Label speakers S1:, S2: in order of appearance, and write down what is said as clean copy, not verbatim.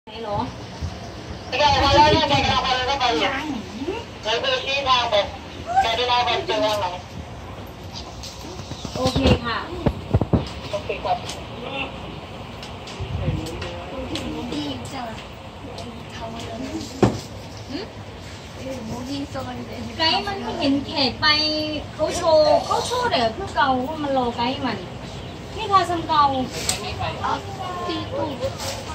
S1: ไหนหรอ
S2: ไปมาแล้วเนี่ยไปมาแล้วก็ไปอยู่เดี๋ยวดูชี้ทางบอกจะได้มาวันเจอวันไหน
S1: โอเคค่ะ
S2: โอเคครับ
S1: ไกด์มันไม่เห็นแขกไปเขาโชว์เดี๋ยวเพื่อเกาว่ามันรอไกด์มันนี่ทาซัมเกา
S2: ไม่มีใคร